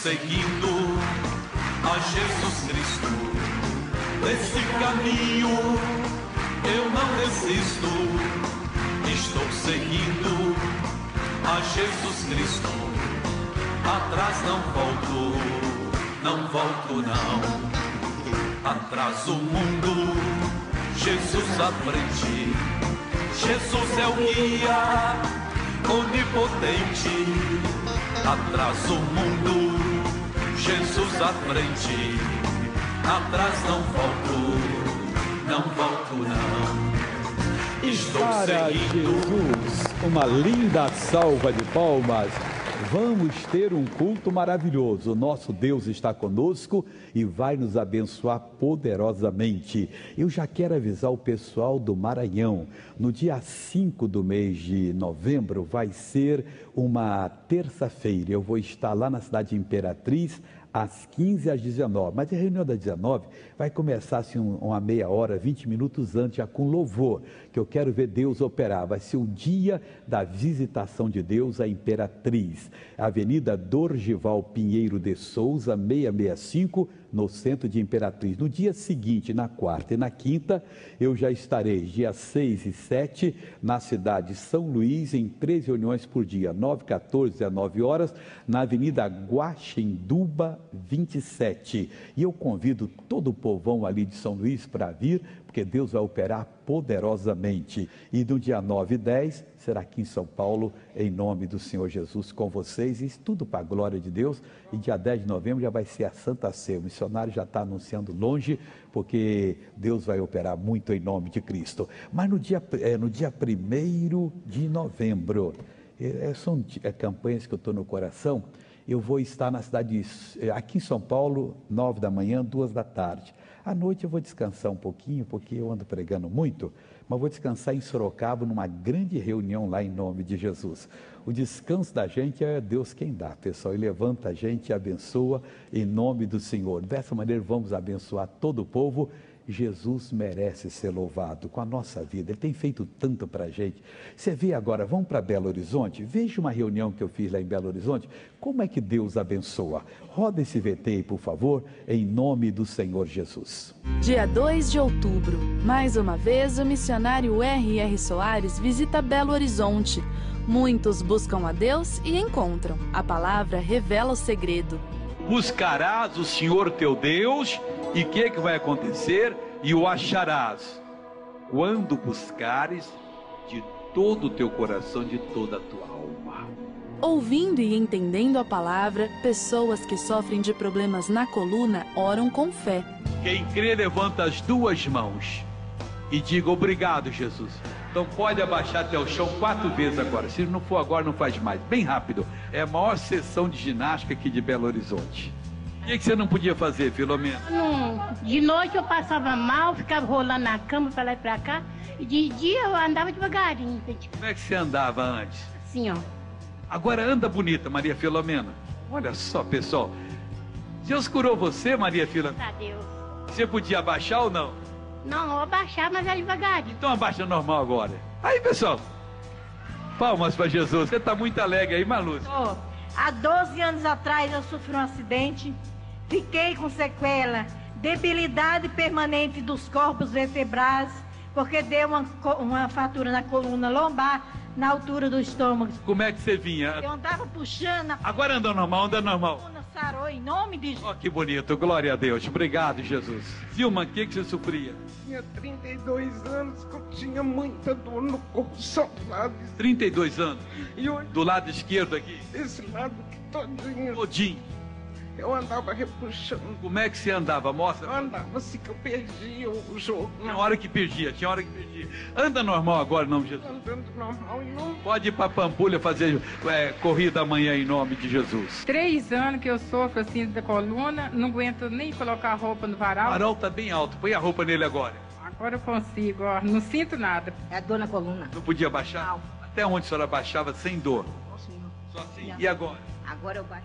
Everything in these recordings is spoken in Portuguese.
seguindo a Jesus Cristo. Nesse caminho eu não resisto. Estou seguindo a Jesus Cristo. Atrás não volto, não volto não. Atrás o mundo, Jesus à frente. Jesus é o guia onipotente. Atrás o mundo, Jesus à frente. Atrás não volto, não volto não. Estou para seguindo. Jesus, uma linda salva de palmas. Vamos ter um culto maravilhoso. O nosso Deus está conosco e vai nos abençoar poderosamente. Eu já quero avisar o pessoal do Maranhão. No dia 5 do mês de novembro vai ser uma terça-feira. Eu vou estar lá na cidade de Imperatriz, às 15 às 19. Mas a reunião das 19 vai começar assim uma meia hora, 20 minutos antes, já com louvor, que eu quero ver Deus operar. Vai ser o dia da visitação de Deus à Imperatriz. Avenida Dorgival Pinheiro de Souza, 665, no centro de Imperatriz. No dia seguinte, na quarta e na quinta, eu já estarei, dia 6 e 7, na cidade de São Luís, em 3 reuniões por dia, 9, 14, 19 horas, na Avenida Guaxinduba 27. E eu convido todo o povão ali de São Luís para vir, porque Deus vai operar poderosamente. E no dia 9 e 10, será aqui em São Paulo, em nome do Senhor Jesus, com vocês, e tudo para a glória de Deus. E dia 10 de novembro já vai ser a Santa Ceia. O missionário já está anunciando longe, porque Deus vai operar muito em nome de Cristo. Mas no dia 1º de novembro, são campanhas que eu estou no coração. Eu vou estar na cidade, aqui em São Paulo, 9 da manhã, 2 da tarde. À noite eu vou descansar um pouquinho, porque eu ando pregando muito, mas vou descansar em Sorocaba, numa grande reunião lá em nome de Jesus. O descanso da gente é Deus quem dá, pessoal. Ele levanta a gente e abençoa em nome do Senhor. Dessa maneira vamos abençoar todo o povo. Jesus merece ser louvado com a nossa vida. Ele tem feito tanto para a gente. Você vê agora, vamos para Belo Horizonte. Veja uma reunião que eu fiz lá em Belo Horizonte. Como é que Deus abençoa? Roda esse VT aí, por favor, em nome do Senhor Jesus. Dia 2 de outubro. Mais uma vez, o missionário R.R. Soares visita Belo Horizonte. Muitos buscam a Deus e encontram. A palavra revela o segredo. Buscarás o Senhor teu Deus, e o que vai acontecer? E o acharás, quando buscares de todo o teu coração, de toda a tua alma. Ouvindo e entendendo a palavra, pessoas que sofrem de problemas na coluna oram com fé. Quem crê, levanta as 2 mãos e diga: obrigado, Jesus. Então pode abaixar até o chão 4 vezes agora. Se não for agora, não faz mais. Bem rápido. É a maior sessão de ginástica aqui de Belo Horizonte. O que você não podia fazer, Filomena? De noite eu passava mal, ficava rolando na cama pra lá e pra cá. E de dia eu andava devagarinho. Como é que você andava antes? Assim, ó. Agora anda bonita, Maria Filomena. Olha só, pessoal. Deus curou você, Maria Filomena? Graças a Deus. Você podia abaixar ou não? Não, eu abaixava, mas era devagarinho. Então abaixa normal agora. Aí, pessoal. Palmas para Jesus. Você está muito alegre aí, Malu. Há 12 anos atrás eu sofri um acidente. Fiquei com sequela, debilidade permanente dos corpos vertebrais, porque deu uma fratura na coluna lombar, na altura do estômago. Como é que você vinha? Eu andava puxando. Agora anda normal, anda normal. A coluna sarou em nome de Jesus. Oh, que bonito, glória a Deus. Obrigado, Jesus. Vilma, o que você sofria? Tinha 32 anos que eu tinha muita dor no corpo, só lado. 32 anos? E hoje, do lado esquerdo aqui? Desse lado aqui todinho. Todinho. Eu andava repuxando. Como é que você andava? Mostra. Eu andava assim que eu perdia o jogo. Tinha hora que perdia. Anda normal agora, não, Jesus. Andando normal e não... Pode ir para Pampulha fazer corrida amanhã em nome de Jesus. 3 anos que eu sofro assim da coluna, não aguento nem colocar a roupa no varal. O varal tá bem alto, põe a roupa nele agora. Agora eu consigo, ó, não sinto nada. É a dor na coluna. Não podia baixar? Não. Até onde a senhora baixava sem dor? Só assim. E agora? Agora eu baixo.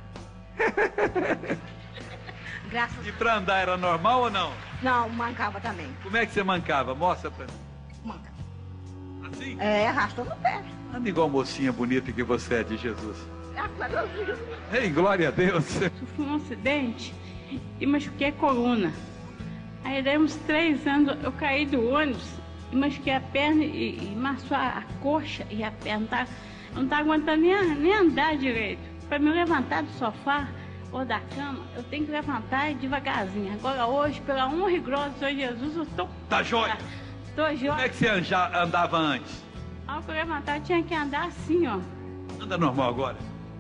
Graças. E para andar era normal ou não? Não, mancava também. Como é que você mancava? Mostra para mim. Manca. Assim? Arrastando o pé. Anda igual mocinha bonita que você é de Jesus. Graças a Deus. Ei, glória a Deus. Sofri um acidente e machuquei a coluna. Aí daí uns 3 anos eu caí do ônibus e machuquei a perna e maçou a coxa e a perna. Não tá aguentando nem andar direito. Para me levantar do sofá ou da cama, eu tenho que levantar devagarzinho. Agora hoje, pela honra e glória do Senhor Jesus, eu estou... Tá jóia? Estou jóia. Como é que você já andava antes? Ao que eu levantar, eu tinha que andar assim, ó. Anda normal agora.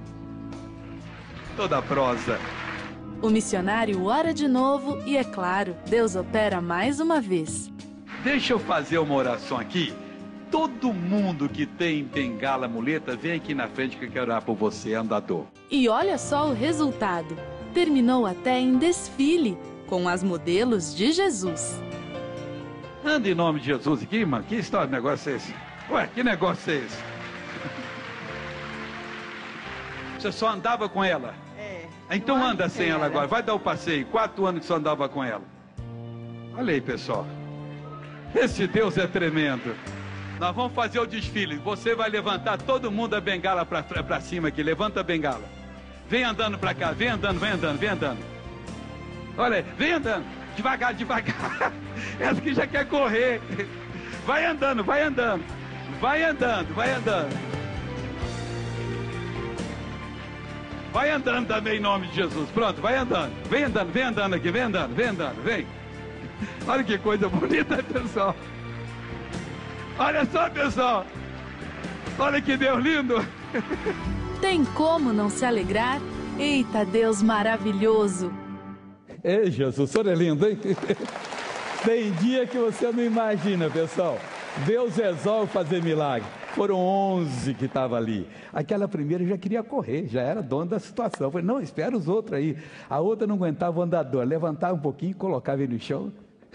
Toda prosa. O missionário ora de novo e, é claro, Deus opera mais uma vez. Deixa eu fazer uma oração aqui. Todo mundo que tem bengala, muleta, vem aqui na frente que eu quero orar por você, andador. E olha só o resultado. Terminou até em desfile, com as modelos de Jesus. Anda em nome de Jesus aqui, mano. Que história de negócio é esse? Ué, que negócio é esse? Você só andava com ela? É. Então anda sem ela agora. Vai dar o passeio. 4 anos que você andava com ela. Olha aí, pessoal. Esse Deus é tremendo. Nós vamos fazer o desfile. Você vai levantar todo mundo a bengala pra cima aqui. Levanta a bengala. Vem andando pra cá. Vem andando, vem andando, vem andando. Olha aí, vem andando. Devagar, devagar. Essa que já quer correr. Vai andando, vai andando. Vai andando, vai andando. Vai andando também em nome de Jesus. Pronto, vai andando. Vem andando aqui, vem andando, vem. Olha que coisa bonita, pessoal. Olha só, pessoal. Olha que Deus lindo. Tem como não se alegrar? Eita, Deus maravilhoso. Ei, Jesus, o senhor é lindo, hein? Tem dia que você não imagina, pessoal. Deus resolve fazer milagre. Foram 11 que estavam ali. Aquela primeira já queria correr, já era dona da situação. Eu falei, não, espera os outros aí. A outra não aguentava o andador, levantava um pouquinho e colocava ele no chão.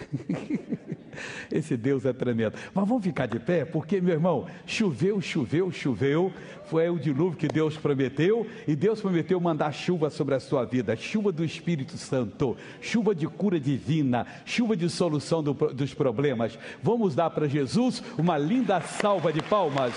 Esse Deus é tremendo. Mas vamos ficar de pé, porque, meu irmão, choveu. Foi o dilúvio que Deus prometeu, e Deus prometeu mandar chuva sobre a sua vida, chuva do Espírito Santo, chuva de cura divina, chuva de solução dos problemas. Vamos dar para Jesus uma linda salva de palmas.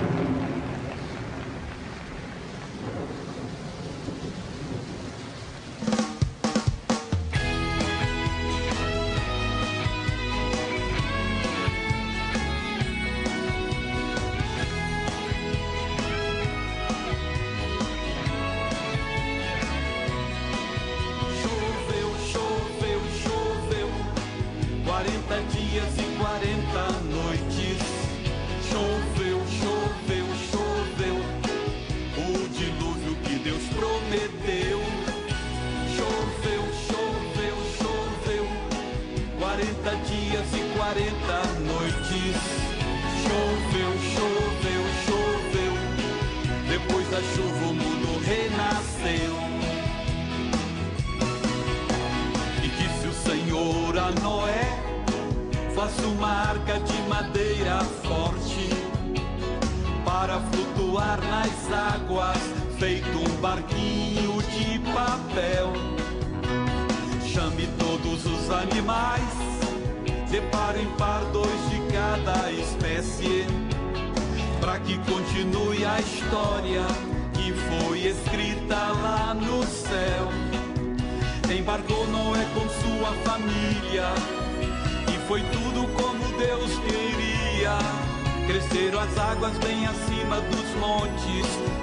Cresceram as águas bem acima dos montes,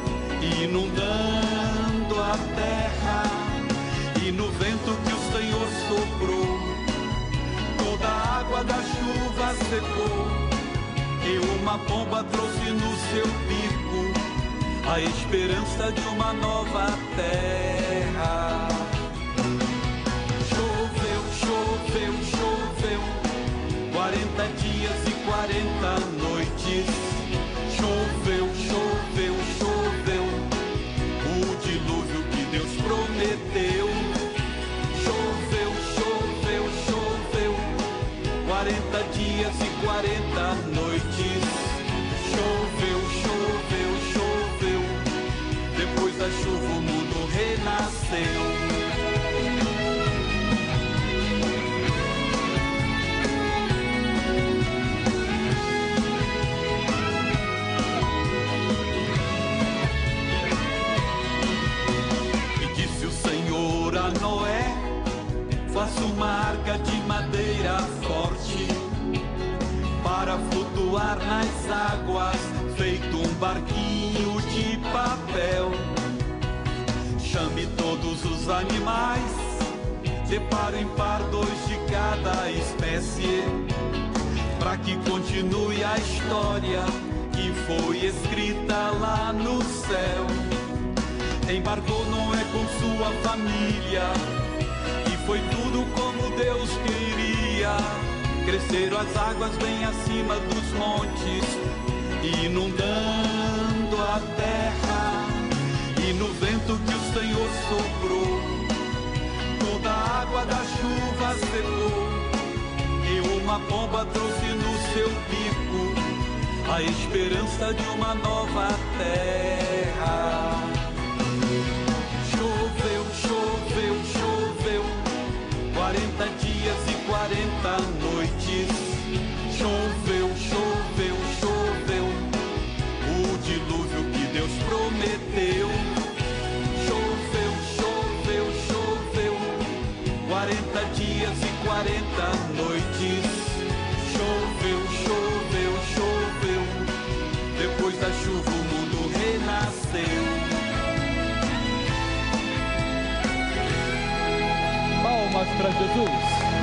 inundando a terra. E no vento que o Senhor soprou, toda a água da chuva secou. E uma pomba trouxe no seu bico a esperança de uma nova terra. Choveu, choveu, choveu, 40 dias e 40 noites. Choveu, choveu, choveu, o dilúvio que Deus prometeu. Choveu, choveu, choveu, 40 dias e 40 noites. Choveu, choveu, choveu, depois da chuva o mundo renasceu. flutuar nas águas, feito um barquinho de papel. Chame todos os animais, de par em par, 2 de cada espécie, para que continue a história que foi escrita lá no céu. Embarcou Noé com sua família, e foi tudo como Deus queria. Cresceram as águas bem acima dos montes, inundando a terra. E no vento que o Senhor soprou, toda a água da chuva secou. E uma pomba trouxe no seu bico a esperança de uma nova terra. Choveu, choveu, choveu, 40 dias e 40 noites. Choveu, choveu, choveu, o dilúvio que Deus prometeu. Choveu, choveu, choveu, 40 dias e 40 noites. Choveu, choveu, choveu, depois da chuva o mundo renasceu. Palmas para Jesus.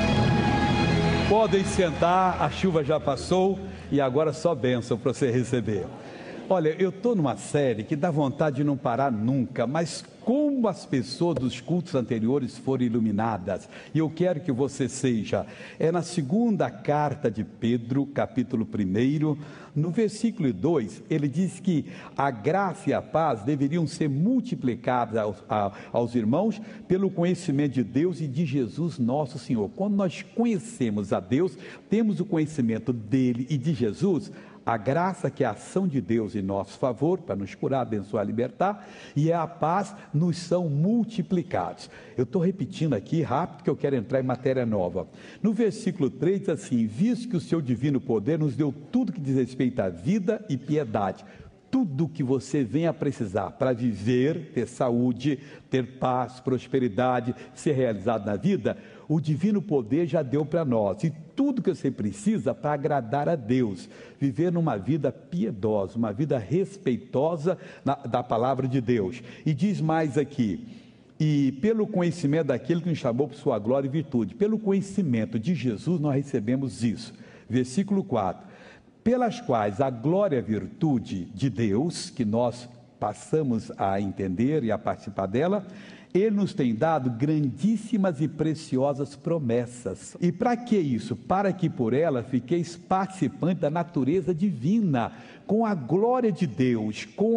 Podem sentar, a chuva já passou e agora só bênção para você receber. Olha, eu estou numa série que dá vontade de não parar nunca, mas como as pessoas dos cultos anteriores foram iluminadas, e eu quero que você seja. É na segunda carta de Pedro, capítulo 1, no versículo 2, ele diz que a graça e a paz deveriam ser multiplicadas aos irmãos pelo conhecimento de Deus e de Jesus nosso Senhor. Quando nós conhecemos a Deus, temos o conhecimento dele e de Jesus, a graça, que é a ação de Deus em nosso favor, para nos curar, abençoar, libertar, e a paz nos são multiplicados. Eu estou repetindo aqui rápido, que eu quero entrar em matéria nova. No versículo 3 diz assim: visto que o seu divino poder nos deu tudo que diz respeito à vida e piedade, tudo que você vem a precisar para viver, ter saúde, ter paz, prosperidade, ser realizado na vida, o divino poder já deu para nós. E tudo que você precisa para agradar a Deus, viver numa vida piedosa, uma vida respeitosa da palavra de Deus. E diz mais aqui: e pelo conhecimento daquele que nos chamou por sua glória e virtude. Pelo conhecimento de Jesus nós recebemos isso. Versículo 4: pelas quais a glória e a virtude de Deus, que nós passamos a entender e a participar dela, Ele nos tem dado grandíssimas e preciosas promessas. E para que isso? Para que por ela fiqueis participantes da natureza divina. Com a glória de Deus, com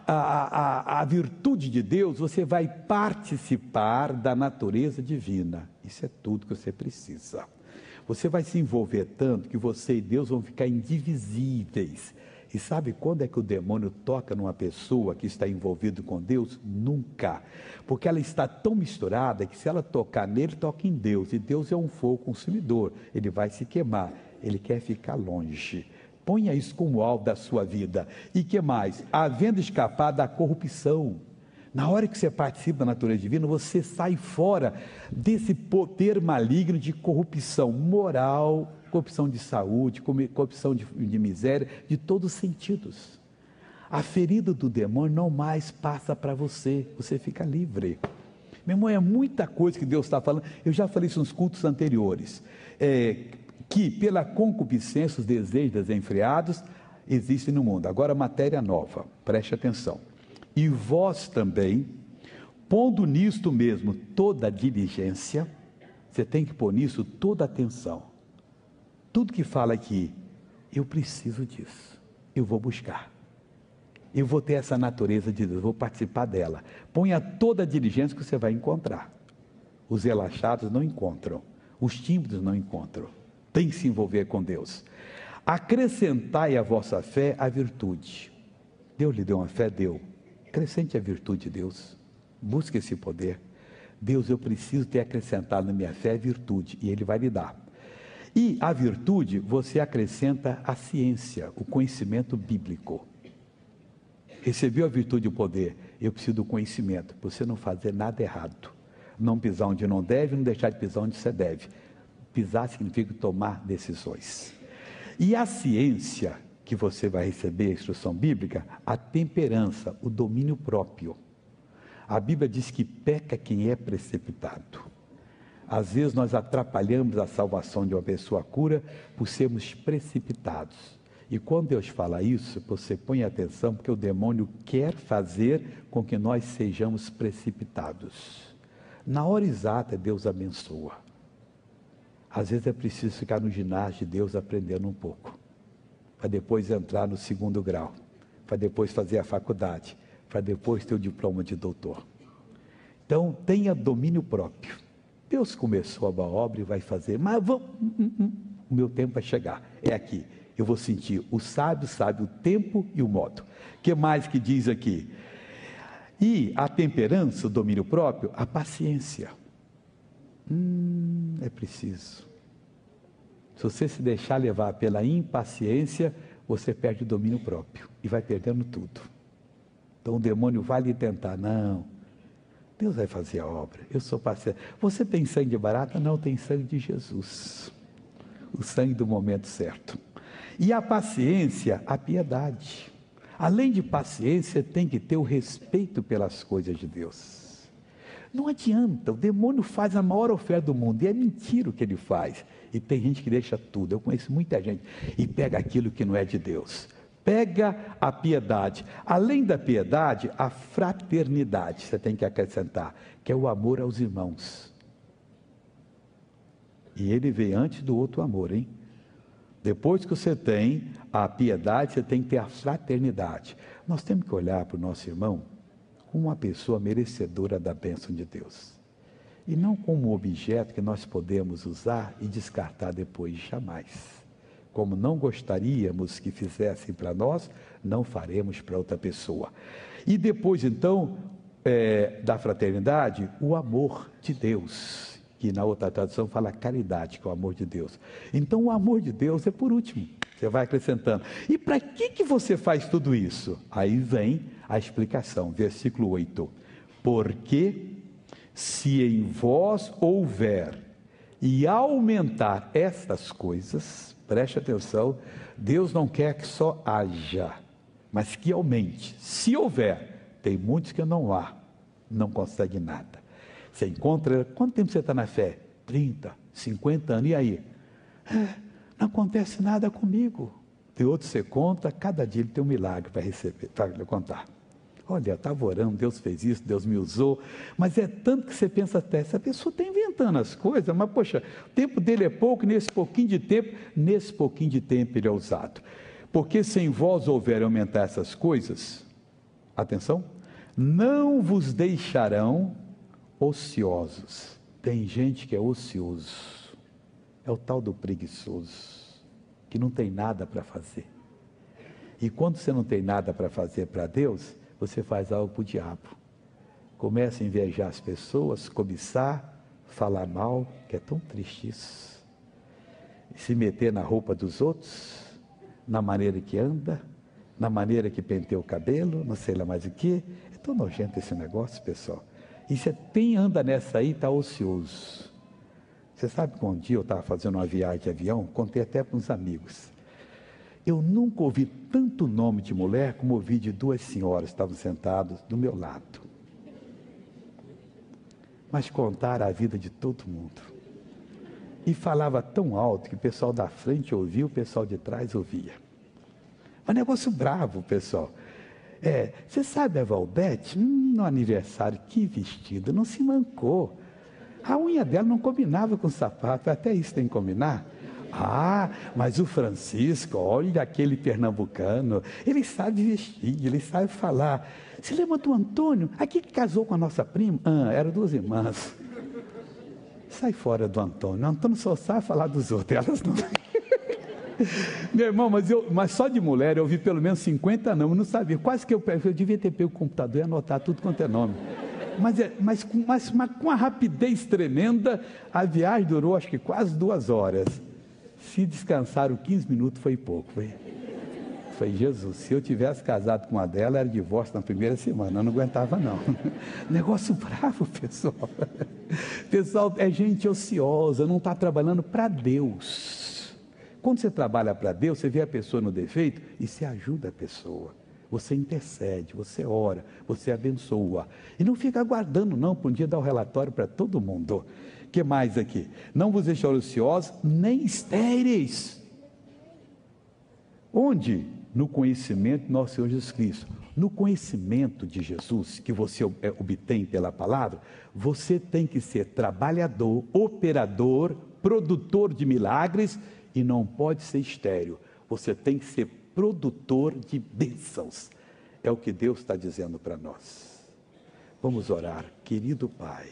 a virtude de Deus, você vai participar da natureza divina. Isso é tudo que você precisa. Você vai se envolver tanto que você e Deus vão ficar indivisíveis. E sabe quando é que o demônio toca numa pessoa que está envolvida com Deus? Nunca. Porque ela está tão misturada que se ela tocar nele, toca em Deus. E Deus é um fogo consumidor. Ele vai se queimar. Ele quer ficar longe. Ponha isso como alvo da sua vida. E que mais? Havendo escapado da corrupção. Na hora que você participa da natureza divina, você sai fora desse poder maligno de corrupção moral, corrupção de saúde, corrupção de miséria, de todos os sentidos. A ferida do demônio não mais passa para você, você fica livre. Meu irmão, é muita coisa que Deus está falando. Eu já falei isso nos cultos anteriores. Que pela concupiscência, os desejos desenfreados existem no mundo. Agora, matéria nova, preste atenção. E vós também, pondo nisto mesmo toda a diligência, você tem que pôr nisso toda a atenção. Tudo que fala aqui, eu preciso disso, eu vou buscar. Eu vou ter essa natureza de Deus, vou participar dela. Ponha toda a diligência que você vai encontrar. Os relaxados não encontram, os tímidos não encontram. Tem que se envolver com Deus. Acrescentai à vossa fé a virtude. Deus lhe deu uma fé? Deu. Acrescente a virtude de Deus, busque esse poder. Deus, eu preciso ter acrescentado na minha fé a virtude, e Ele vai lhe dar. E a virtude, você acrescenta a ciência, o conhecimento bíblico. Recebeu a virtude e o poder, eu preciso do conhecimento, para você não fazer nada errado. Não pisar onde não deve, não deixar de pisar onde você deve. Pisar significa tomar decisões. E a ciência que você vai receber, a instrução bíblica, a temperança, o domínio próprio. A Bíblia diz que peca quem é precipitado. Às vezes nós atrapalhamos a salvação de uma pessoa, a cura, por sermos precipitados. E quando Deus fala isso, você põe atenção, porque o demônio quer fazer com que nós sejamos precipitados. Na hora exata, Deus abençoa. Às vezes é preciso ficar no ginásio de Deus aprendendo um pouco, para depois entrar no 2º grau, para depois fazer a faculdade, para depois ter o diploma de doutor. Então, tenha domínio próprio. Deus começou a boa obra e vai fazer, mas o meu tempo vai chegar, é aqui. Eu vou sentir, o sábio sabe o tempo e o modo. O que mais que diz aqui? E a temperança, o domínio próprio, a paciência. É preciso. Se você se deixar levar pela impaciência, você perde o domínio próprio e vai perdendo tudo. Então o demônio vai lhe tentar, não, Deus vai fazer a obra, eu sou paciente. Você tem sangue de barata? Não, tem sangue de Jesus, o sangue do momento certo. E a paciência, a piedade. Além de paciência, tem que ter o respeito pelas coisas de Deus. Não adianta, o demônio faz a maior oferta do mundo, e é mentira o que ele faz. E tem gente que deixa tudo, eu conheço muita gente, e pega aquilo que não é de Deus. Pega a piedade. Além da piedade, a fraternidade, você tem que acrescentar, que é o amor aos irmãos. E ele veio antes do outro amor, hein? Depois que você tem a piedade, você tem que ter a fraternidade. Nós temos que olhar para o nosso irmão como uma pessoa merecedora da bênção de Deus. E não como um objeto que nós podemos usar e descartar depois, jamais. Como não gostaríamos que fizessem para nós, não faremos para outra pessoa. E depois, então, da fraternidade, o amor de Deus. Que na outra tradução fala caridade, que é o amor de Deus. Então o amor de Deus é por último, você vai acrescentando. E para que você faz tudo isso? Aí vem a explicação, versículo 8. Porque se em vós houver e aumentar estas coisas, preste atenção, Deus não quer que só haja, mas que aumente. Se houver, tem muitos que não há, não consegue nada. Você encontra, quanto tempo você está na fé? 30, 50 anos, e aí? Não acontece nada comigo. Tem outro você conta, cada dia ele tem um milagre para receber, para contar. Olha, eu estava orando, Deus fez isso, Deus me usou, mas é tanto que você pensa até, essa pessoa está inventando as coisas, mas poxa, o tempo dele é pouco, nesse pouquinho de tempo ele é usado. Porque se em vós houver aumentar essas coisas, atenção, não vos deixarão ociosos. Tem gente que é ocioso, é o tal do preguiçoso, que não tem nada para fazer. E quando você não tem nada para fazer para Deus, você faz algo para o diabo. Começa a invejar as pessoas, cobiçar, falar mal, que é tão triste isso. Se meter na roupa dos outros, na maneira que anda, na maneira que penteia o cabelo, não sei lá mais o que. É tão nojento esse negócio, pessoal. E você anda nessa aí, está ocioso. Você sabe que um dia eu estava fazendo uma viagem de avião, contei até para uns amigos. Eu nunca ouvi tanto nome de mulher como ouvi de duas senhoras que estavam sentadas do meu lado. Mas contaram a vida de todo mundo. E falava tão alto que o pessoal da frente ouvia, o pessoal de trás ouvia. Um negócio bravo, pessoal. Você sabe a Valdete? No aniversário, que vestido, não se mancou. A unha dela não combinava com o sapato, até isso tem que combinar. Ah, mas o Francisco, olha aquele pernambucano, ele sabe vestir, ele sabe falar. Você lembra do Antônio? Aqui que casou com a nossa prima? Eram duas irmãs. Sai fora do Antônio. O Antônio só sabe falar dos outros, elas não. Meu irmão, mas só de mulher eu vi pelo menos 50 nomes, não sabia. Quase que eu devia ter pego o computador e anotar tudo quanto é nome. Mas com uma rapidez tremenda, a viagem durou acho que quase 2 horas. Se descansaram 15 minutos foi pouco. Foi Jesus, se eu tivesse casado com uma dela, era divórcio na primeira semana, eu não aguentava não. Negócio bravo, pessoal. Pessoal, é gente ociosa, não está trabalhando para Deus. Quando você trabalha para Deus, você vê a pessoa no defeito e você ajuda a pessoa. Você intercede, você ora, você abençoa. E não fica aguardando não, para um dia dar o relatório para todo mundo. O que mais aqui? Não vos deixar ociosos, nem estéreis. Onde? No conhecimento do nosso Senhor Jesus Cristo. No conhecimento de Jesus, que você obtém pela palavra, você tem que ser trabalhador, operador, produtor de milagres e não pode ser estéril. Você tem que ser produtor de bênçãos. É o que Deus está dizendo para nós. Vamos orar. Querido Pai,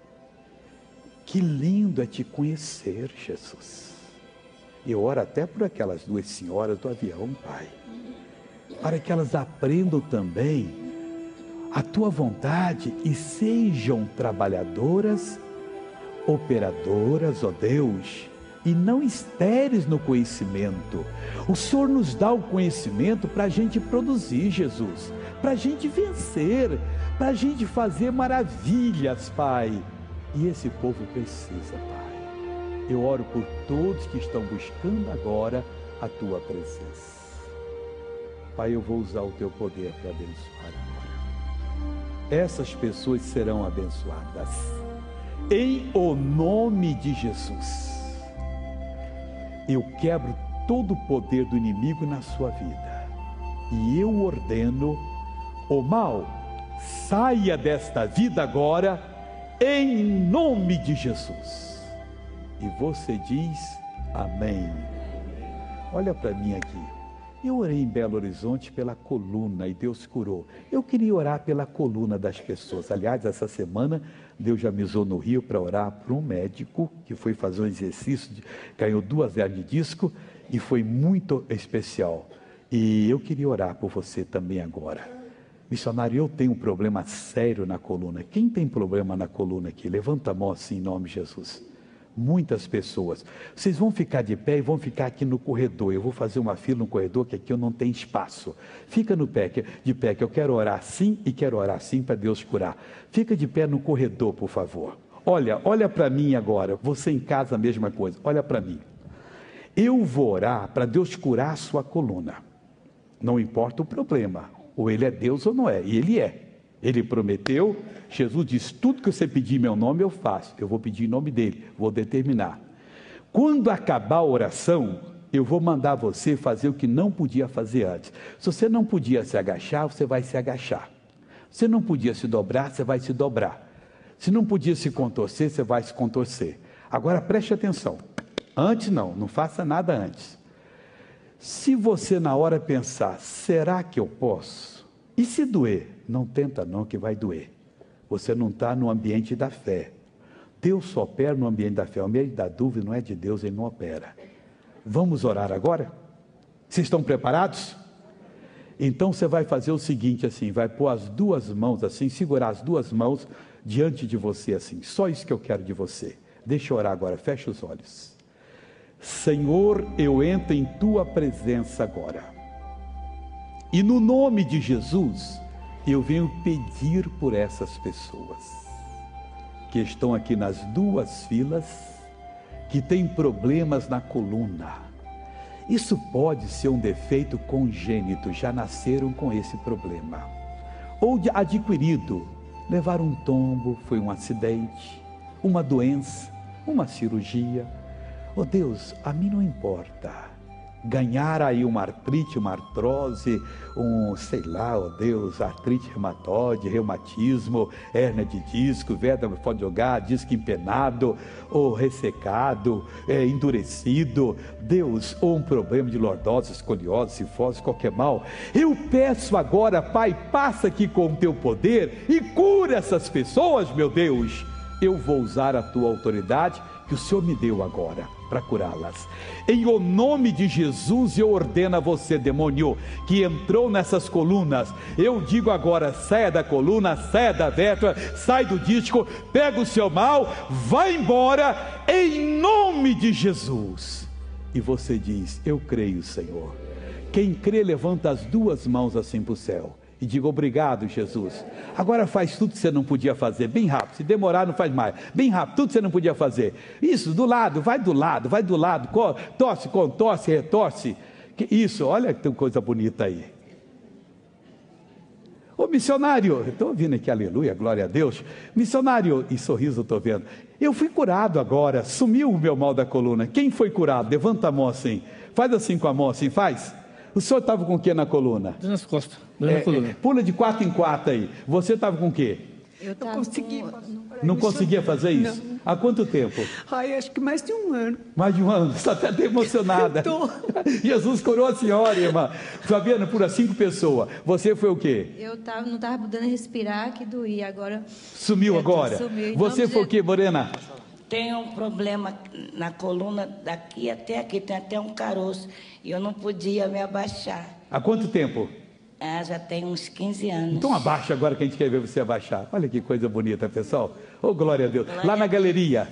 que lindo é te conhecer, Jesus. Eu oro até por aquelas duas senhoras do avião, Pai, para que elas aprendam também a tua vontade e sejam trabalhadoras, operadoras, ó Deus, e não estéreis no conhecimento. O Senhor nos dá o conhecimento para a gente produzir, Jesus, para a gente vencer, para a gente fazer maravilhas, Pai. E esse povo precisa, Pai. Eu oro por todos que estão buscando agora a tua presença. Pai, eu vou usar o teu poder para abençoar agora. Essas pessoas serão abençoadas em o nome de Jesus. Eu quebro todo o poder do inimigo na sua vida e eu ordeno: o mal saia desta vida agora em nome de Jesus. E você diz amém. Olha para mim aqui. Eu orei em Belo Horizonte pela coluna e Deus curou. Eu queria orar pela coluna das pessoas. Aliás, essa semana Deus já me usou no Rio para orar para um médico que foi fazer um exercício, caiu 2 hernias de disco e foi muito especial. E eu queria orar por você também agora. Missionário, eu tenho um problema sério na coluna. Quem tem problema na coluna aqui? Levanta a mão assim em nome de Jesus. Muitas pessoas. Vocês vão ficar de pé e vão ficar aqui no corredor. Eu vou fazer uma fila no corredor que aqui eu não tenho espaço. Fica de pé que eu quero orar assim e quero orar assim para Deus curar. Fica de pé no corredor, por favor. Olha para mim agora. Você em casa a mesma coisa. Olha para mim. Eu vou orar para Deus curar a sua coluna. Não importa o problema. Ou ele é Deus ou não é. E ele é. Ele prometeu, Jesus disse: tudo que você pedir em meu nome eu faço. Eu vou pedir em nome dele, vou determinar. Quando acabar a oração, eu vou mandar você fazer o que não podia fazer antes. Se você não podia se agachar, você vai se agachar. Se você não podia se dobrar, você vai se dobrar. Se não podia se contorcer, você vai se contorcer. Agora preste atenção. Antes não faça nada antes. Se você na hora pensar: será que eu posso? E se doer? Não tenta não, que vai doer. Você não está no ambiente da fé. Deus só opera no ambiente da fé. O ambiente da dúvida não é de Deus, ele não opera. Vamos orar agora? Vocês estão preparados? Então você vai fazer o seguinte assim, vai pôr as 2 mãos assim, segurar as 2 mãos diante de você assim. Só isso que eu quero de você. Deixa eu orar agora, fecha os olhos. Senhor, eu entro em tua presença agora. E no nome de Jesus, eu venho pedir por essas pessoas que estão aqui nas 2 filas, que têm problemas na coluna. Isso pode ser um defeito congênito, já nasceram com esse problema. Ou adquirido, levaram um tombo, foi um acidente, uma doença, uma cirurgia. Oh Deus, a mim não importa. Ganhar aí uma artrite, uma artrose, artrite reumatoide, reumatismo, hérnia de disco, vértebra pode jogar, disco empenado, ou ressecado, endurecido, Deus, ou um problema de lordose, escoliose, cifose, qualquer mal. Eu peço agora, Pai, passa aqui com o teu poder e cura essas pessoas, meu Deus. Eu vou usar a tua autoridade que o Senhor me deu agora para curá-las. Em o nome de Jesus, eu ordeno a você, demônio, que entrou nessas colunas, eu digo agora: saia da coluna, saia da vértebra, sai do disco, pega o seu mal, vai embora, em nome de Jesus. E você diz: eu creio, Senhor. Quem crê, levanta as 2 mãos assim para o céu. E diga obrigado, Jesus. Agora faz tudo que você não podia fazer, bem rápido. Se demorar, não faz mais. Bem rápido, tudo que você não podia fazer. Isso, do lado, vai do lado, vai do lado. Torce, contorce, retorce. Isso, olha que tem coisa bonita aí. Ô missionário, estou ouvindo aqui, aleluia, glória a Deus. Missionário, e sorriso eu estou vendo. Eu fui curado agora, sumiu o meu mal da coluna. Quem foi curado? Levanta a mão assim. Faz assim com a mão, assim, faz. O senhor estava com o que na coluna? Nas costas, na coluna. Pula de 4 em 4 aí. Você estava com o quê? Eu consegui. Não conseguia fazer isso? Não. Há quanto tempo? Ai, acho que mais de um ano. Mais de um ano, você está até emocionada. Jesus curou a senhora, irmã. Fabiana, por 5 pessoas. Você foi o quê? Eu não estava podendo respirar, que doía. Agora. Sumiu agora? Sumiu. Você foi o quê, Morena? Tenho um problema na coluna daqui até aqui, tem até um caroço. E eu não podia me abaixar. Há quanto tempo? Já tem uns 15 anos. Então abaixa agora que a gente quer ver você abaixar. Olha que coisa bonita, pessoal. Oh, glória a Deus. Lá na galeria.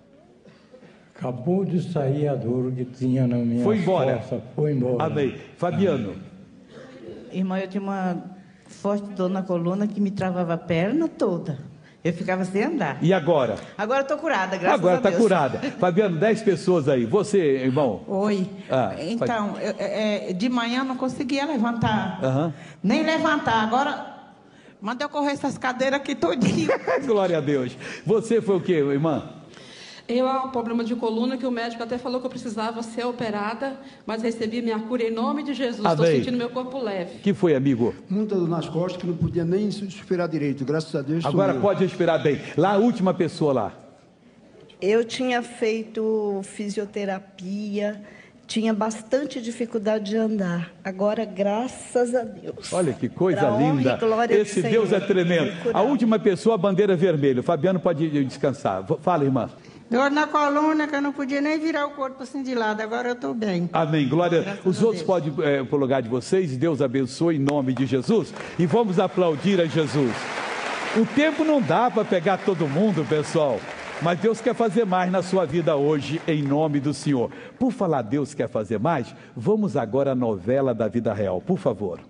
Acabou de sair a dor que tinha na minha Foi embora. Força. Foi embora. Amém. Fabiano. Irmã, eu tinha uma forte dor na coluna que me travava a perna toda. Eu ficava sem andar. E agora? Agora estou curada, graças a Deus. Agora está curada. Fabiano, 10 pessoas aí. Você, irmão? Oi. Então, de manhã não conseguia levantar. Nem levantar. Agora, manda eu correr essas cadeiras aqui todinho. Glória a Deus. Você foi o quê, irmã? Eu há um problema de coluna que o médico até falou que eu precisava ser operada, mas recebi minha cura em nome de Jesus. Estou sentindo meu corpo leve. Que foi, amigo? Muita dor nas costas que não podia nem respirar direito. Graças a Deus. Agora pode respirar bem. Lá, a última pessoa lá. Eu tinha feito fisioterapia, tinha bastante dificuldade de andar. Agora, graças a Deus. Olha que coisa linda. Esse Deus é tremendo. A última pessoa, a bandeira vermelha. O Fabiano pode descansar. Fala, irmã. Dor na coluna, que eu não podia nem virar o corpo assim de lado. Agora eu estou bem. Amém. Glória. Os outros podem ir para o lugar de vocês. Deus abençoe em nome de Jesus. E vamos aplaudir a Jesus. O tempo não dá para pegar todo mundo, pessoal. Mas Deus quer fazer mais na sua vida hoje, em nome do Senhor. Por falar Deus quer fazer mais, vamos agora à novela da vida real, por favor.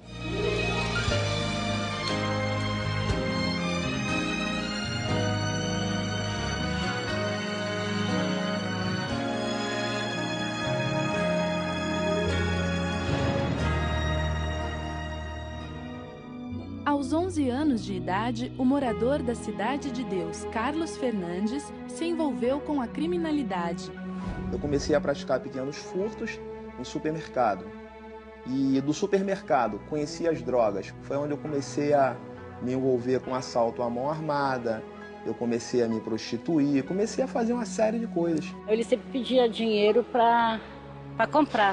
Aos 11 anos de idade, o morador da Cidade de Deus, Carlos Fernandes, se envolveu com a criminalidade. Eu comecei a praticar pequenos furtos em supermercado. E do supermercado, conheci as drogas. Foi onde eu comecei a me envolver com assalto à mão armada, eu comecei a me prostituir, comecei a fazer uma série de coisas. Ele sempre pedia dinheiro para comprar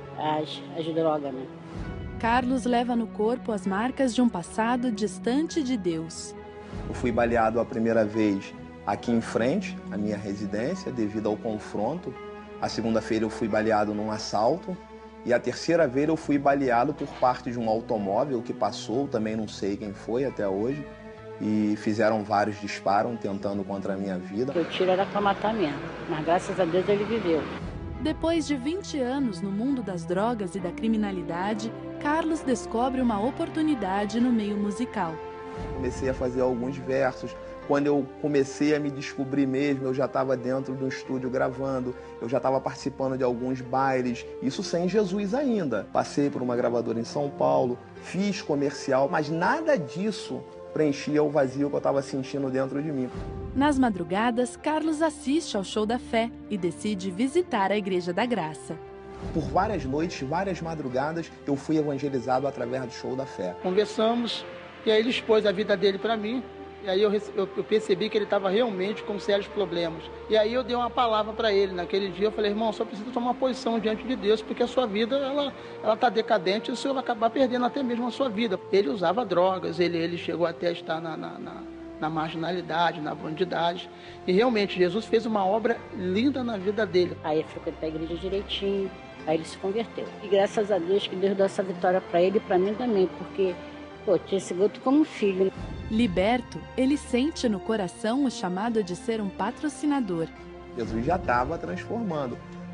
as drogas, né? Carlos leva no corpo as marcas de um passado distante de Deus. Eu fui baleado a primeira vez aqui em frente, à minha residência, devido ao confronto. A segunda-feira eu fui baleado num assalto. E a terceira vez eu fui baleado por parte de um automóvel que passou, também não sei quem foi até hoje. E fizeram vários disparos tentando contra a minha vida. O tiro era para matar mesmo, mas graças a Deus ele viveu. Depois de 20 anos no mundo das drogas e da criminalidade, Carlos descobre uma oportunidade no meio musical. Comecei a fazer alguns versos. Quando eu comecei a me descobrir mesmo, eu já estava dentro de um estúdio gravando, eu já estava participando de alguns bailes, isso sem Jesus ainda. Passei por uma gravadora em São Paulo, fiz comercial, mas nada disso preenchia o vazio que eu estava sentindo dentro de mim. Nas madrugadas, Carlos assiste ao Show da Fé e decide visitar a Igreja da Graça. Por várias noites, várias madrugadas, eu fui evangelizado através do Show da Fé. Conversamos, e aí ele expôs a vida dele para mim, e aí eu percebi que ele estava realmente com sérios problemas. E aí eu dei uma palavra para ele. Naquele dia eu falei, irmão, só precisa tomar uma posição diante de Deus, porque a sua vida ela está decadente e o senhor vai acabar perdendo até mesmo a sua vida. Ele usava drogas, ele chegou até a estar na marginalidade, na bandidagem. E realmente Jesus fez uma obra linda na vida dele. Aí ele frequentou a igreja direitinho, aí ele se converteu. E graças a Deus que Deus deu essa vitória para ele e para mim também, porque tinha esse gosto como um filho. Liberto, ele sente no coração o chamado de ser um patrocinador. Jesus já estava transformando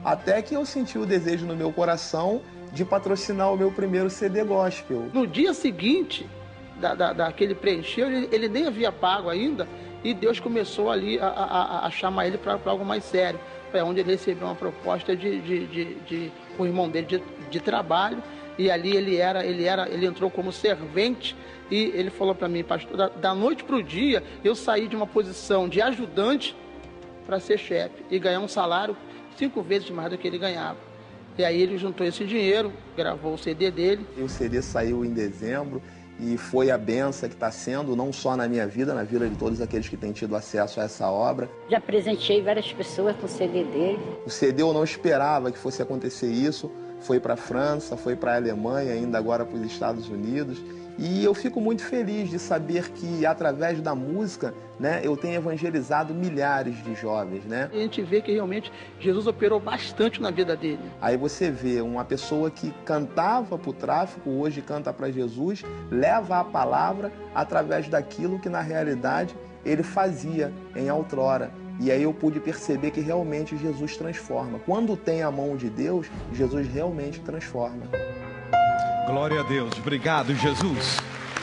Até que eu senti o desejo no meu coração de patrocinar o meu primeiro CD gospel. No dia seguinte, que ele preencheu, ele nem havia pago ainda, e Deus começou ali a chamar ele para algo mais sério. Foi onde ele recebeu uma proposta de um irmão dele de trabalho, e ali ele entrou como servente, e ele falou para mim: pastor, da noite para o dia, eu saí de uma posição de ajudante para ser chefe, e ganhar um salário 5 vezes mais do que ele ganhava. E aí ele juntou esse dinheiro, gravou o CD dele. E o CD saiu em dezembro, e foi a benção que está sendo, não só na minha vida, na vida de todos aqueles que têm tido acesso a essa obra. Já presenteei várias pessoas com o CD dele. O CD eu não esperava que fosse acontecer isso. Foi para a França, foi para a Alemanha, ainda agora para os Estados Unidos. E eu fico muito feliz de saber que, através da música, né, eu tenho evangelizado milhares de jovens, né? E a gente vê que realmente Jesus operou bastante na vida dele. Aí você vê uma pessoa que cantava para o tráfico, hoje canta para Jesus, leva a palavra através daquilo que, na realidade, ele fazia em outrora. E aí eu pude perceber que realmente Jesus transforma. Quando tem a mão de Deus, Jesus realmente transforma. Glória a Deus. Obrigado, Jesus.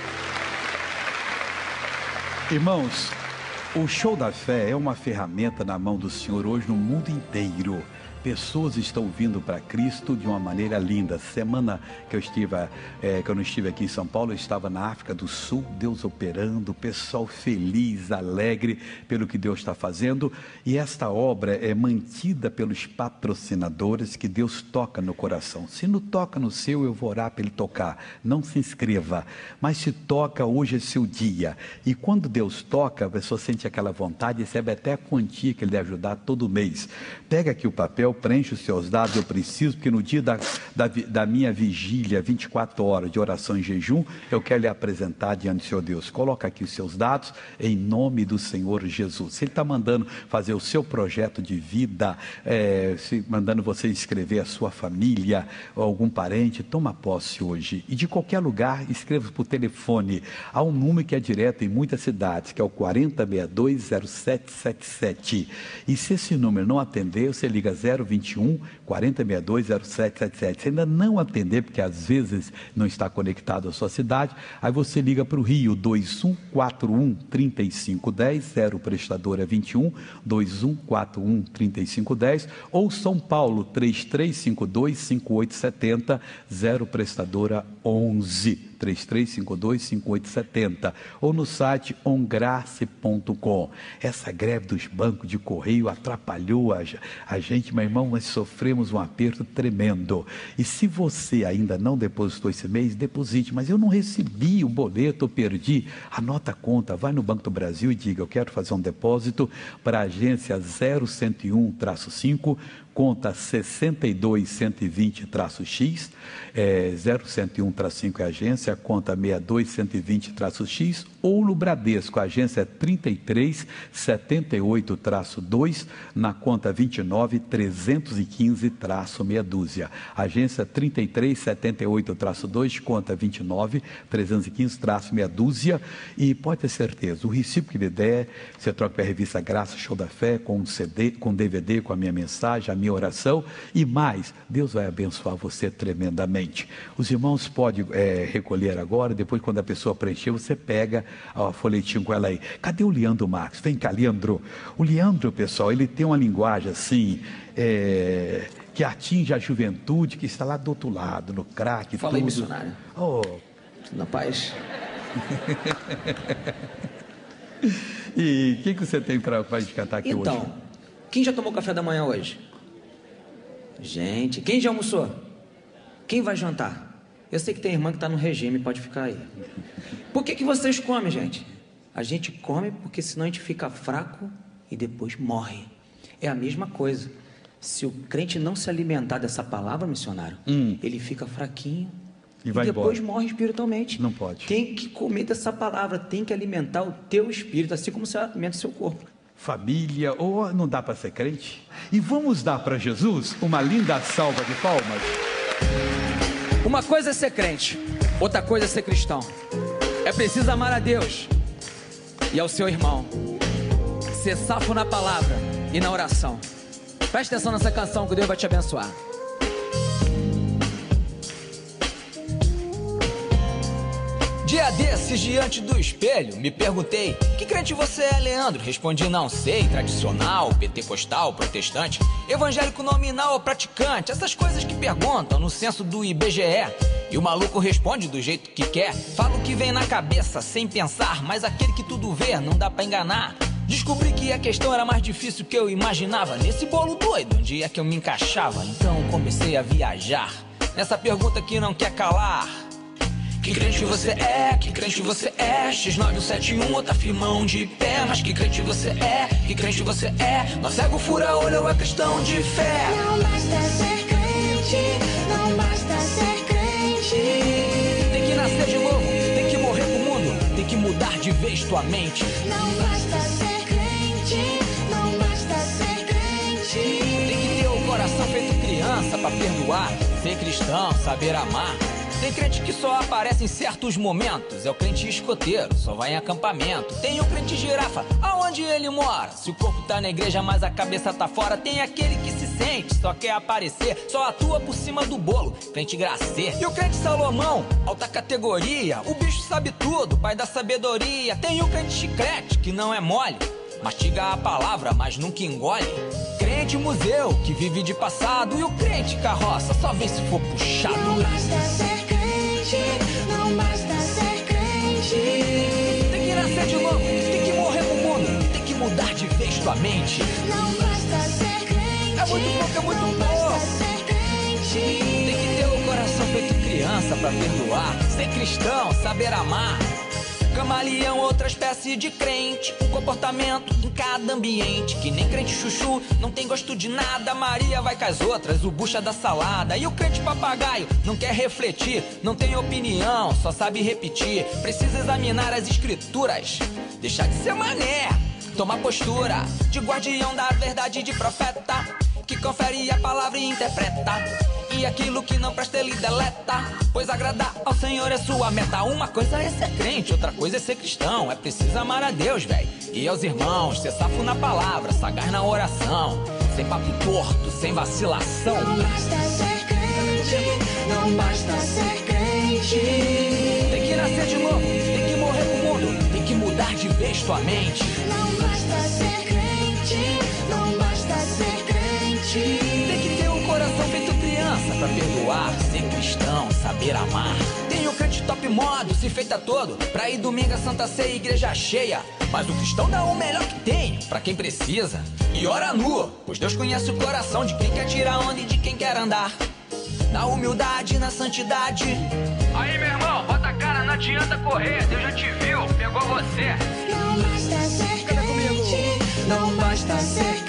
Irmãos, o Show da Fé é uma ferramenta na mão do Senhor hoje no mundo inteiro. Pessoas estão vindo para Cristo de uma maneira linda. Semana que eu não estive aqui em São Paulo, eu estava na África do Sul, Deus operando, o pessoal feliz, alegre pelo que Deus está fazendo. E esta obra é mantida pelos patrocinadores que Deus toca no coração. Se não toca no seu, eu vou orar para ele tocar. Não se inscreva, mas se toca, hoje é seu dia. E quando Deus toca, a pessoa sente aquela vontade, recebe até a quantia que ele deve ajudar todo mês. Pega aqui o papel, preenche os seus dados, eu preciso, porque no dia da minha vigília, 24 horas de oração e jejum, eu quero lhe apresentar diante do Senhor Deus. Coloca aqui os seus dados, em nome do Senhor Jesus. Se Ele está mandando fazer o seu projeto de vida, mandando você inscrever a sua família, ou algum parente, toma posse hoje. E de qualquer lugar, escreva por telefone. Há um número que é direto em muitas cidades, que é o 4062-0777. E se esse número não atender, você liga 021 4062-0777. Se ainda não atender, porque às vezes não está conectado à sua cidade, aí você liga para o Rio, 2141-3510, 0 prestadora 21, 2141-3510, ou São Paulo, 3352-5870, 0 prestadora 11. 3352-5870, ou no site ongrace.com. Essa greve dos bancos de correio atrapalhou a gente, meu irmão, nós sofremos um aperto tremendo. E se você ainda não depositou esse mês, deposite. Mas eu não recebi o boleto, eu perdi. Anota a conta, vai no Banco do Brasil e diga: eu quero fazer um depósito para a agência 0101-5, conta 62120-X, 0101-5 é a agência, conta 62120-X, ou no Bradesco, a agência é 3378-2, na conta 29315-meia dúzia. Agência 3378-2, conta 29315-meia dúzia. E pode ter certeza, o recibo que lhe der, você troca para a revista Graça Show da Fé, com um CD, com DVD, com a minha mensagem, a minha oração, e mais, Deus vai abençoar você tremendamente. Os irmãos podem recolher agora, depois quando a pessoa preencher, você pega o folhetinho com ela aí. Cadê o Leandro Marcos? Vem cá, Leandro. O Leandro, pessoal, ele tem uma linguagem assim, que atinge a juventude que está lá do outro lado, no crack. Fala aí, missionário. Oh. Tudo na paz. E o que você tem para cantar aqui hoje? Então, quem já tomou café da manhã hoje? Gente, quem já almoçou? Quem vai jantar? Eu sei que tem irmã que está no regime, pode ficar aí. Por que vocês comem, gente? A gente come porque senão a gente fica fraco e depois morre. É a mesma coisa. Se o crente não se alimentar dessa palavra, missionário, ele fica fraquinho e depois morre espiritualmente. Não pode. Tem que comer dessa palavra, tem que alimentar o teu espírito, assim como você alimenta o seu corpo. Família, ou não dá para ser crente? E vamos dar para Jesus uma linda salva de palmas. Uma coisa é ser crente, outra coisa é ser cristão. É preciso amar a Deus e ao seu irmão, ser safo na palavra e na oração. Presta atenção nessa canção que Deus vai te abençoar. Dia desses, diante do espelho, me perguntei: que crente você é, Leandro? Respondi: não sei, tradicional, pentecostal, protestante, evangélico nominal ou praticante, essas coisas que perguntam no censo do IBGE. E o maluco responde do jeito que quer, fala o que vem na cabeça sem pensar, mas aquele que tudo vê não dá pra enganar. Descobri que a questão era mais difícil que eu imaginava, nesse bolo doido, onde é que eu me encaixava? Então comecei a viajar, nessa pergunta que não quer calar. Que crente você é? Que crente você é? X971, outro firmão de pé. Mas que crente você é? Que crente você é? Não cego fura olho ou é questão de fé? Não basta ser crente, não basta ser crente. Tem que nascer de novo, tem que morrer pro mundo, tem que mudar de vez tua mente. Não basta ser crente, não basta ser crente. Tem que ter o coração feito criança pra perdoar, ser cristão, saber amar. Tem crente que só aparece em certos momentos, é o crente escoteiro, só vai em acampamento. Tem o crente girafa, aonde ele mora? Se o corpo tá na igreja, mas a cabeça tá fora. Tem aquele que se sente, só quer aparecer, só atua por cima do bolo, crente gracê. E o crente Salomão, alta categoria, o bicho sabe tudo, pai da sabedoria. Tem o crente chiclete, que não é mole, mastiga a palavra, mas nunca engole. Crente museu, que vive de passado. E o crente carroça, só vem se for puxado. Não basta ser crente, não basta ser crente. Tem que nascer de novo, tem que morrer pro mundo, tem que mudar de vez tua mente. Não basta ser crente, é muito pouco, é muito não pouco. Basta ser crente. Tem que ter o coração feito criança pra perdoar, ser cristão, saber amar. Camaleão, outra espécie de crente, um comportamento em cada ambiente, que nem crente chuchu, não tem gosto de nada. Maria vai com as outras, o bucha da salada. E o crente papagaio, não quer refletir, não tem opinião, só sabe repetir. Precisa examinar as escrituras, deixar de ser mané, tomar postura de guardião da verdade, de profeta, que confere a palavra e interpreta. E aquilo que não presta ele deleta, pois agradar ao Senhor é sua meta. Uma coisa é ser crente, outra coisa é ser cristão. É preciso amar a Deus, velho, e aos irmãos, ser safo na palavra, sagaz na oração, sem papo torto, sem vacilação. Não basta ser crente, não basta ser crente. Tem que nascer de novo, tem que morrer pro mundo, tem que mudar de vez tua mente. Não basta ser crente, não basta ser crente. Tem que ter um coração feito criança pra perdoar, ser cristão, saber amar. Tem o crente top modo, se feita todo, pra ir domingo a Santa Ceia, igreja cheia. Mas o cristão dá o melhor que tem pra quem precisa e ora nu, pois Deus conhece o coração de quem quer tirar onda e de quem quer andar na humildade, na santidade. Aí, meu irmão, bota a cara, não adianta correr, Deus já te viu, pegou você. Não basta ser crente, não basta ser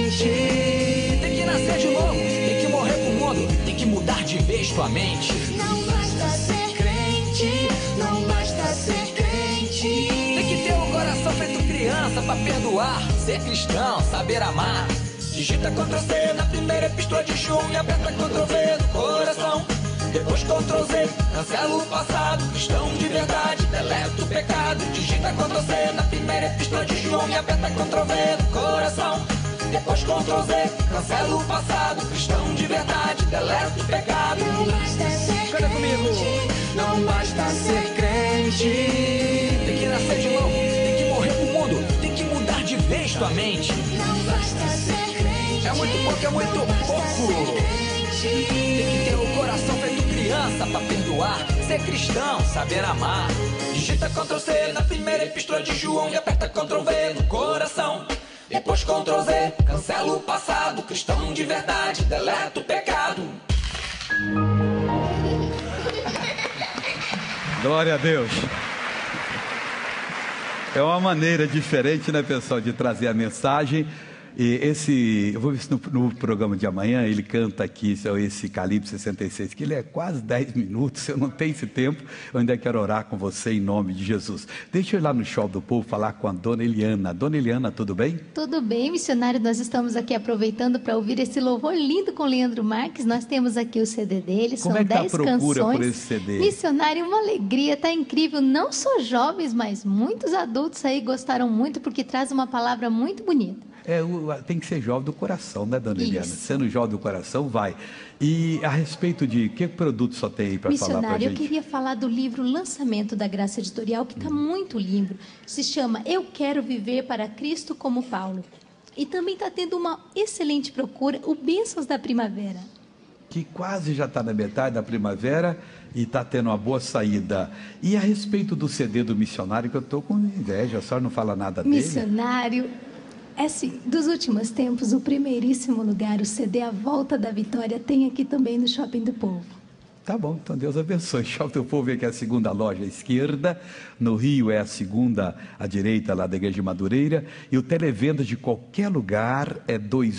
crente. Tem que nascer de novo, tem que morrer pro mundo, tem que mudar de vez tua mente. Não basta ser crente, não basta ser crente. Tem que ter um coração feito criança pra perdoar, ser cristão, saber amar. Digita Ctrl+C na primeira epístola de João e aperta Ctrl+V no coração. Depois Ctrl+Z, cancela o passado, cristão de verdade, deleta o pecado. Digita Ctrl+C na primeira epístola de João e aperta Ctrl+V no coração. Depois Ctrl+Z, cancela o passado, cristão de verdade, deleta o pecado. Não basta ser crente, não basta ser crente. Tem que nascer de novo, tem que morrer pro mundo, tem que mudar de vez tua mente. Não basta ser crente, é muito pouco, é muito pouco. Tem que ter o coração feito criança pra perdoar, ser cristão, saber amar. Digita Ctrl+C na primeira epístola de João e aperta Ctrl+V no coração. Depois Ctrl+Z, cancela o passado, cristão de verdade, deleta o pecado. Glória a Deus. É uma maneira diferente, né, pessoal, de trazer a mensagem. E eu vou ver se no programa de amanhã ele canta aqui, esse Calibre 66, que ele é quase 10 minutos, eu não tenho esse tempo, eu ainda quero orar com você em nome de Jesus. Deixa eu ir lá no Show do Povo falar com a Dona Eliana. Dona Eliana, tudo bem? Tudo bem, missionário, nós estamos aqui aproveitando para ouvir esse louvor lindo com Leandro Marques, nós temos aqui o CD dele, são 10 canções. Como é que tá a procura por esse CD? Missionário, uma alegria, tá incrível, não só jovens, mas muitos adultos aí gostaram muito, porque traz uma palavra muito bonita. Tem que ser jovem do coração, né, dona Eliana? Sendo jovem do coração, vai. E a respeito de que produto só tem aí para falar para a gente? Missionário, eu queria falar do livro Lançamento da Graça Editorial, que está muito lindo. Se chama Eu Quero Viver para Cristo como Paulo. E também está tendo uma excelente procura, o Bênçãos da Primavera. Que quase já está na metade da primavera e está tendo uma boa saída. E a respeito do CD do Missionário, que eu estou com inveja, a senhora não fala nada dele? Missionário, dos últimos tempos, o primeiríssimo lugar, o CD A Volta da Vitória, tem aqui também no Shopping do Povo. Tá bom, então Deus abençoe. Shopping do Povo é que é a segunda loja à esquerda, no Rio é a segunda à direita, lá da Igreja de Madureira, e o televenda de qualquer lugar é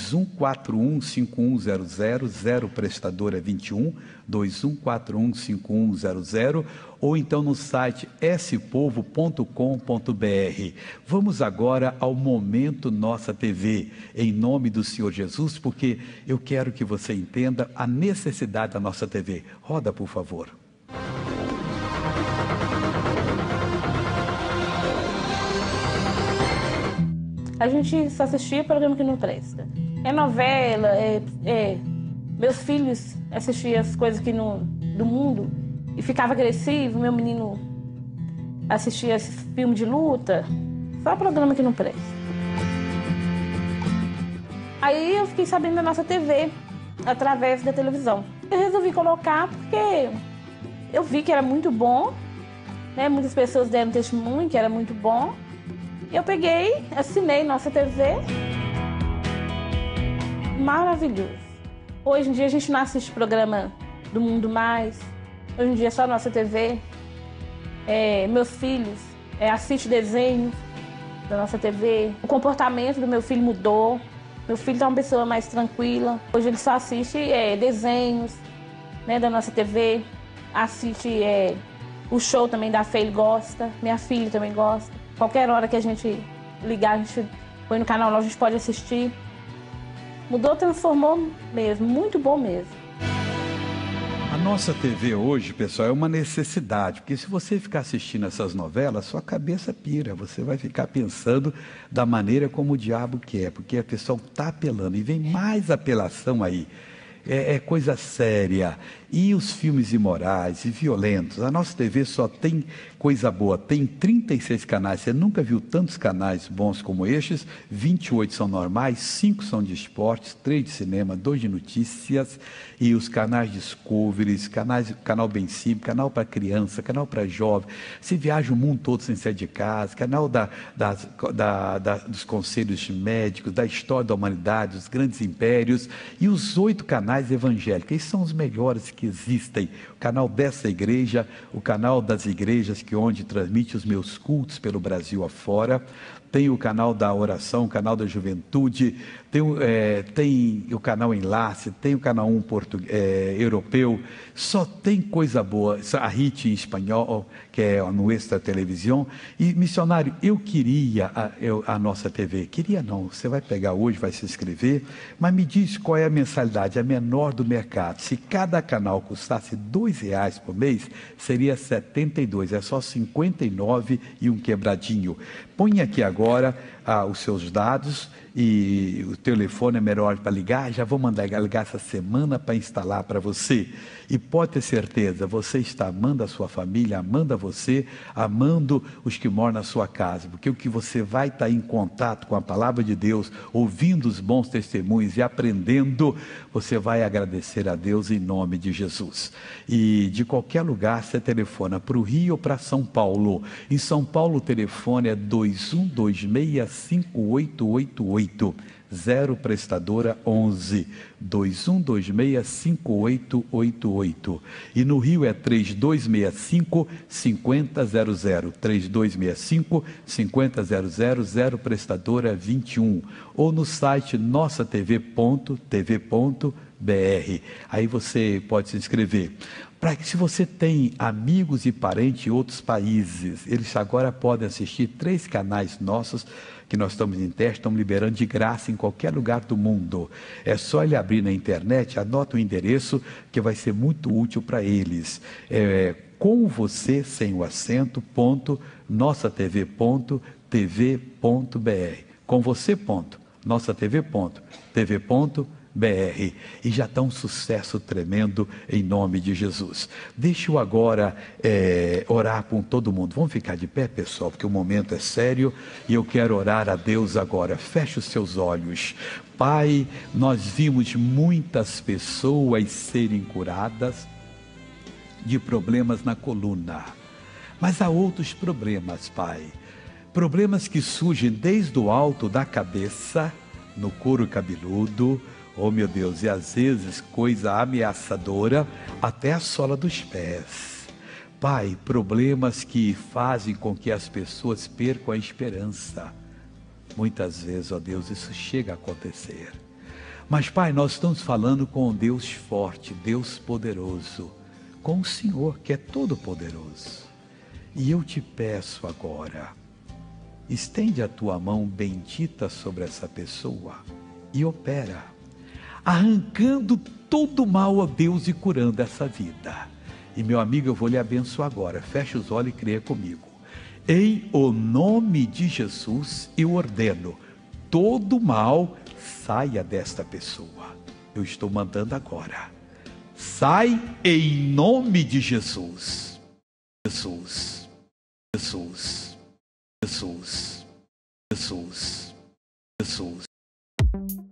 2141-5100, 0 prestador é 21, 2141-5100, ou então no site spovo.com.br. Vamos agora ao Momento Nossa TV, em nome do Senhor Jesus, porque eu quero que você entenda a necessidade da nossa TV. Roda, por favor. A gente só assistia programa que não presta. É novela, meus filhos assistiam as coisas que do mundo e ficava agressivo, meu menino assistia esse filme de luta, só programa que não presta. Aí eu fiquei sabendo da nossa TV, através da televisão. Eu resolvi colocar porque eu vi que era muito bom, né? Muitas pessoas deram testemunho que era muito bom. Eu peguei, assinei nossa TV. Maravilhoso. Hoje em dia a gente não assiste programa do Mundo Mais. Hoje em dia é só nossa TV. Meus filhos assistem desenhos da nossa TV. O comportamento do meu filho mudou. Meu filho é uma pessoa mais tranquila. Hoje ele só assiste desenhos, né, da nossa TV. Assiste o show também da Fê, ele gosta. Minha filha também gosta. Qualquer hora que a gente ligar, a gente põe no canal, a gente pode assistir. Mudou, transformou mesmo, muito bom mesmo. A nossa TV hoje, pessoal, é uma necessidade, porque se você ficar assistindo essas novelas, sua cabeça pira, você vai ficar pensando da maneira como o diabo quer, porque a pessoa está apelando, e vem mais apelação aí. É coisa séria. E os filmes imorais e violentos, a nossa TV só tem coisa boa, tem 36 canais, você nunca viu tantos canais bons como estes, 28 são normais, 5 são de esportes, 3 de cinema, 2 de notícias, e os canais Discovery, canal Bem Simples, canal para criança, canal para jovem, você viaja o mundo todo sem sair de casa, canal dos conselhos médicos, da história da humanidade, dos grandes impérios, e os 8 canais evangélicos, esses são os melhores que existem, o canal dessa igreja, o canal das igrejas onde transmite os meus cultos pelo Brasil afora, tem o canal da oração, o canal da juventude, tem o canal Enlace, tem o canal 1 europeu, só tem coisa boa, a RIT em espanhol, que é no Extra Televisão. E missionário, eu queria a nossa TV, queria não, você vai pegar hoje, vai se inscrever, mas me diz qual é a mensalidade, a menor do mercado. Se cada canal custasse R$2 por mês, seria 72, é só 59 e um quebradinho. Põe aqui agora os seus dados e o telefone é melhor para ligar, já vou mandar ligar essa semana para instalar para você. E pode ter certeza, você está amando a sua família, amando a você, amando os que moram na sua casa, porque o que você vai estar em contato com a palavra de Deus, ouvindo os bons testemunhos e aprendendo, você vai agradecer a Deus em nome de Jesus. E de qualquer lugar você telefona para o Rio ou para São Paulo. Em São Paulo o telefone é 21265888. 0 prestadora 11 21265888. E no Rio é 3265 5000, 3265 5000, 0 prestadora 21, ou no site nossatv.tv.br. Aí você pode se inscrever. Para que, se você tem amigos e parentes em outros países, eles agora podem assistir 3 canais nossos que nós estamos em teste, estamos liberando de graça em qualquer lugar do mundo. É só ele abrir na internet, anota o endereço que vai ser muito útil para eles. Com você, sem o acento, nossatv.tv.br. Com você, Nossa TV.br. E já está um sucesso tremendo em nome de Jesus. Deixa eu agora orar com todo mundo. Vamos ficar de pé, pessoal, porque o momento é sério e eu quero orar a Deus agora. Feche os seus olhos. Pai, nós vimos muitas pessoas serem curadas de problemas na coluna, mas há outros problemas, Pai. Problemas que surgem desde o alto da cabeça, no couro cabeludo, oh meu Deus, e às vezes coisa ameaçadora até a sola dos pés. Pai, problemas que fazem com que as pessoas percam a esperança. Muitas vezes, ó Deus, isso chega a acontecer. Mas Pai, nós estamos falando com um Deus forte, Deus poderoso, com o Senhor que é todo poderoso. E eu te peço agora, estende a tua mão bendita sobre essa pessoa e opera, arrancando todo o mal, ó Deus, e curando essa vida. E meu amigo, eu vou lhe abençoar agora. Feche os olhos e creia comigo. Em o nome de Jesus, eu ordeno, todo mal saia desta pessoa. Eu estou mandando agora. Sai em nome de Jesus. Jesus, Jesus, Jesus, Jesus, Jesus.